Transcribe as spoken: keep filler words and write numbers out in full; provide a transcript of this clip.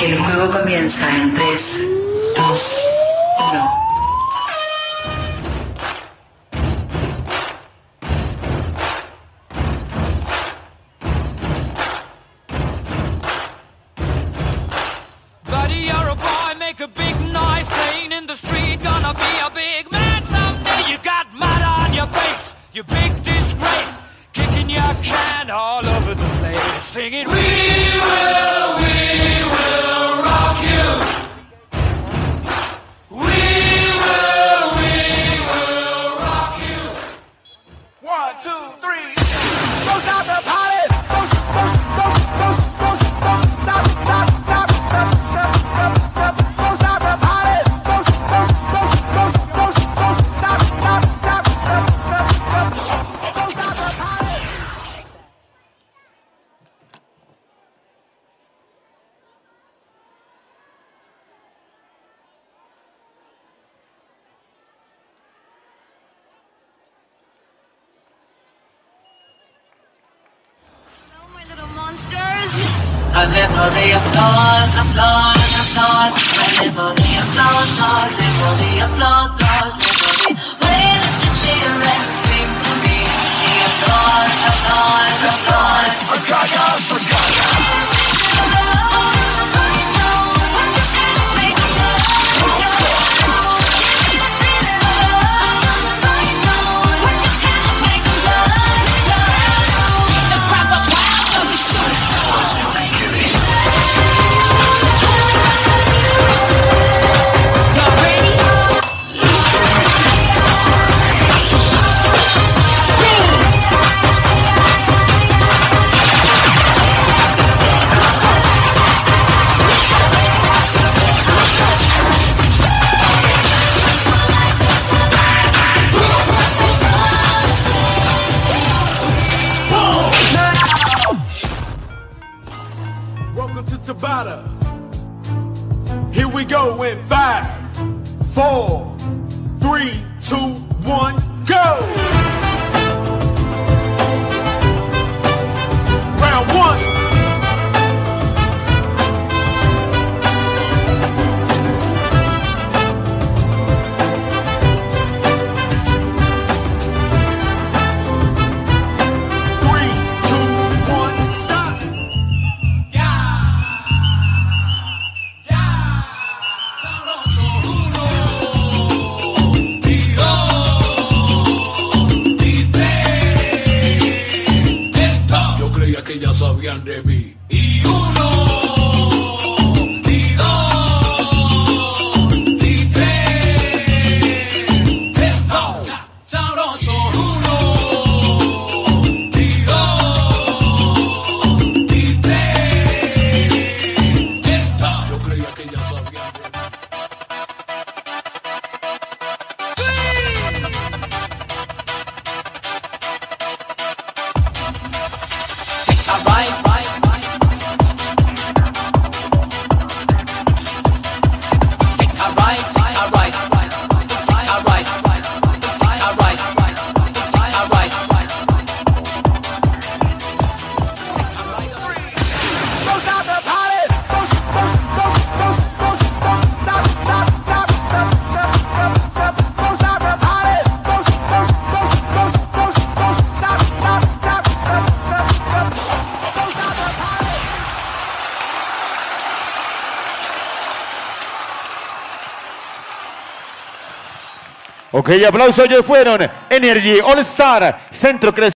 El juego comienza en tres, dos, uno. Buddy, you're a boy, make a big noise, playing in the street, gonna be a big man someday. You got mud on your face, you big disgrace, kicking your can all over the place, singing, we will, we will rock you. We will, we will rock you. One, two, three. Goes out the party. Goes, goes, goes, goes, goes, goes, stop, stop, stop, stop, stop, stop, stop. Goes out the party. Goes, goes, goes, goes, goes, goes, stop, stop, stop, stop, stop, stop. Goes out the party. I live for the applause, applause, applause. I live for the applause, applause, live for the applause, applause, live for the way that you cheer and scream for me. The applause, applause, applause. I got ya, I got ya. Welcome to Tabata. Here we go in five, four, three, two, one, go! Round one. Que ya sabían de mí. Y uno, y dos, y tres. Esto, sabroso. Uno, y dos, y tres. Esto, yo creía que ya sabían de mí. Ok, aplausos, ellos fueron Energy All Star, Centro Crescente.